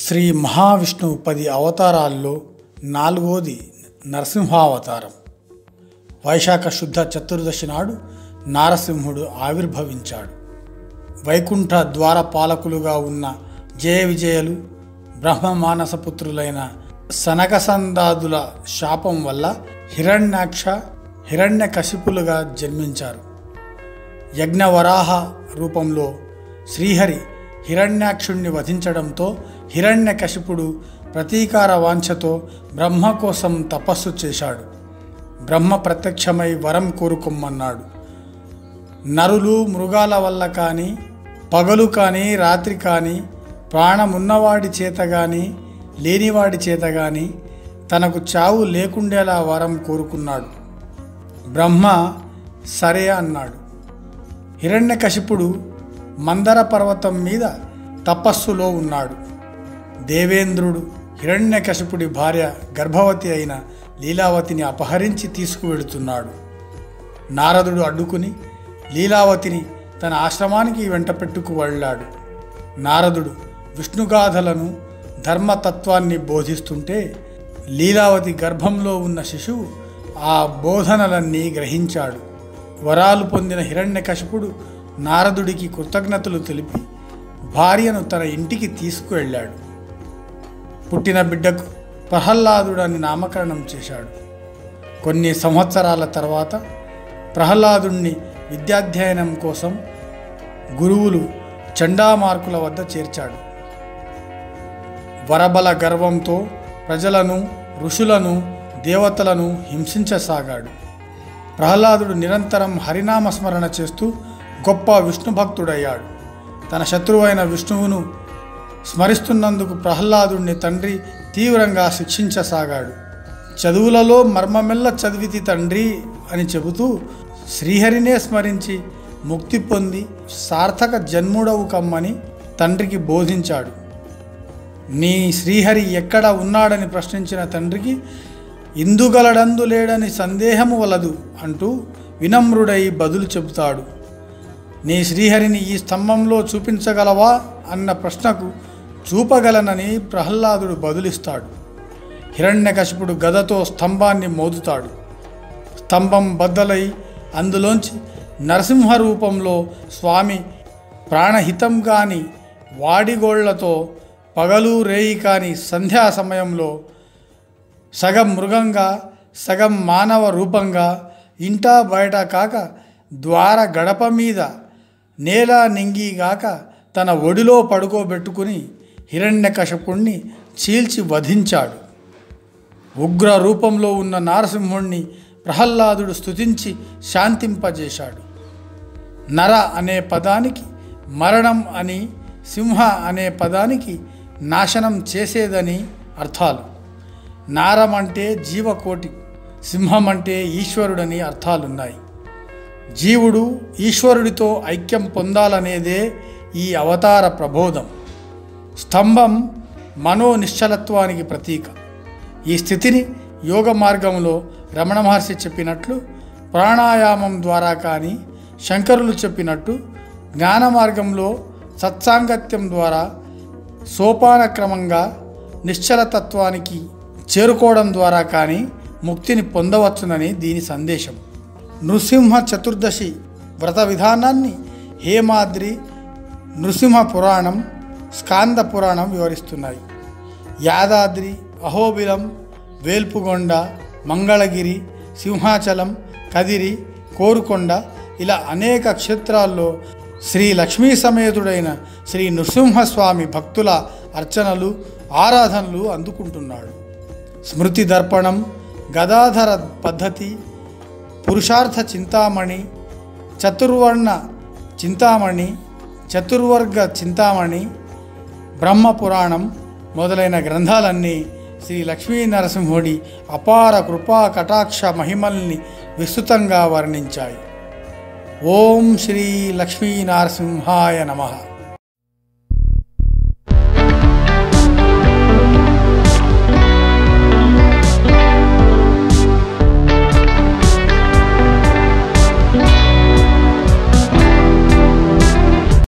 శ్రీ మహావిష్ణువు 10 అవతారాల్లో 4వది నరసింహావతారం. వైశాఖ శుద్ధ చతుర్దశి నాడు నారసింహుడు ఆవిర్భవించాడు. వైకుంఠ ద్వార పాలకులుగా ఉన్న జయ విజయులు బ్రహ్మమానసపుత్రులైన సనకసందాదుల శాపం వల్ల హిరణ్యాక్ష హిరణ్యకశిపులుగా జన్మించారు. యజ్ఞవరాహ రూపంలో శ్రీహరి హిరణ్యాక్షుణ్ణి వధించడంతో హిరణ్యకశిపుడు ప్రతీకార వాంఛతో బ్రహ్మ కోసం తపస్సు చేశాడు. బ్రహ్మ ప్రత్యక్షమై వరం కోరుకోమన్నాడు. నరులు మృగాల వల్ల కానీ, పగలు కానీ, రాత్రి కానీ, ప్రాణమున్నవాడి చేత కానీ, లేనివాడి చేత కానీ తనకు చావు లేకుండేలా వరం కోరుకున్నాడు. బ్రహ్మ సరే అన్నాడు. హిరణ్యకశిపుడు మందర పర్వతం మీద తపస్సులో ఉన్నాడు. దేవేంద్రుడు హిరణ్యకశిపుడి భార్య గర్భవతి అయిన లీలావతిని అపహరించి తీసుకువెడుతున్నాడు. నారదుడు అడ్డుకుని లీలావతిని తన ఆశ్రమానికి వెంట పెట్టుకు వెళ్ళాడు. నారదుడు విష్ణుగాథలను ధర్మతత్వాన్ని బోధిస్తుంటే లీలావతి గర్భంలో ఉన్న శిశువు ఆ బోధనలన్నీ గ్రహించాడు. వరాలు పొందిన హిరణ్యకశిపుడు నారదుడికి కృతజ్ఞతలు తెలిపి భార్యను తన ఇంటికి తీసుకువెళ్ళాడు. పుట్టిన బిడ్డకు ప్రహ్లాదుడని నామకరణం చేశాడు. కొన్ని సంవత్సరాల తర్వాత ప్రహ్లాదుణ్ణి విద్యాధ్యయనం కోసం గురువులు చండామార్కుల వద్ద చేర్చాడు. వరబల గర్వంతో ప్రజలను, ఋషులను, దేవతలను హింసించసాగాడు. ప్రహ్లాదుడు నిరంతరం హరినామస్మరణ చేస్తూ గొప్ప విష్ణు భక్తుడయ్యాడు. తన శత్రువైన విష్ణువును స్మరిస్తున్నందుకు ప్రహ్లాదుడిని తండ్రి తీవ్రంగా శిక్షించసాగాడు. చదువులలో మర్మమెల్ల చదివితి తండ్రి అని చెబుతూ శ్రీహరినే స్మరించి ముక్తి పొంది సార్థక జన్ముడవు కమ్మని తండ్రికి బోధించాడు. నీ శ్రీహరి ఎక్కడ ఉన్నాడని ప్రశ్నించిన తండ్రికి ఇందుగలడందు లేడని సందేహము వలదు అంటూ వినమ్రుడై బదులు చెబుతాడు. నీ శ్రీహరిని ఈ స్తంభంలో చూపించగలవా అన్న ప్రశ్నకు చూపగలనని ప్రహ్లాదుడు బదులిస్తాడు. హిరణ్యకశిపుడు గదతో స్తంభాన్ని మోదుతాడు. స్తంభం బద్దలై అందులోంచి నరసింహ రూపంలో స్వామి ప్రాణహితం కాని వాడిగోళ్లతో పగలు రేయి కాని సంధ్యా సమయంలో సగం మృగంగా సగం మానవ రూపంగా ఇంటా బయట కాక ద్వార గడప మీద నేల నింగిగాక తన ఒడిలో పడుకోబెట్టుకుని హిరణ్యకశిపుణ్ణి చీల్చి వధించాడు. ఉగ్ర రూపంలో ఉన్న నారసింహుణ్ణి ప్రహ్లాదుడు స్తుతించి శాంతింపజేశాడు. నర అనే పదానికి మరణం అని, సింహ అనే పదానికి నాశనం చేసేదని అర్థాలు. నారం అంటే జీవకోటి, సింహం అంటే ఈశ్వరుడని అర్థాలున్నాయి. జీవుడు ఈశ్వరుడితో ఐక్యం పొందాలనేదే ఈ అవతార ప్రబోధం. స్తంభం మనోనిశ్చలత్వానికి ప్రతీక. ఈ స్థితిని యోగ మార్గంలో రమణ మహర్షి చెప్పినట్లు ప్రాణాయామం ద్వారా కానీ, శంకరులు చెప్పినట్టు జ్ఞాన మార్గంలో సత్సాంగత్యం ద్వారా సోపానక్రమంగా నిశ్చలతత్వానికి చేరుకోవడం ద్వారా కానీ ముక్తిని పొందవచ్చునని దీని సందేశం. నృసింహ చతుర్దశి వ్రత విధానాన్ని హేమాద్రి, నృసింహ పురాణం, స్కాంద పురాణం వివరిస్తున్నాయి. యాదాద్రి, అహోబిలం, వేల్పుగొండ, మంగళగిరి, సింహాచలం, కదిరి, కోరుకొండ ఇలా అనేక క్షేత్రాల్లో శ్రీ లక్ష్మీ సమేతుడైన శ్రీ నృసింహస్వామి భక్తుల అర్చనలు, ఆరాధనలు అందుకుంటున్నాడు. స్మృతి దర్పణం, గదాధర పద్ధతి, పురుషార్థ చింతామణి, చతుర్వర్ణ చింతామణి, చతుర్వర్గ చింతామణి, బ్రహ్మపురాణం మొదలైన గ్రంథాలన్నీ శ్రీ లక్ష్మీ నరసింహుడి అపార కృపా కటాక్ష మహిమల్ని విస్తృతంగా వర్ణించాయి. ఓం శ్రీ లక్ష్మీ నరసింహాయ నమః.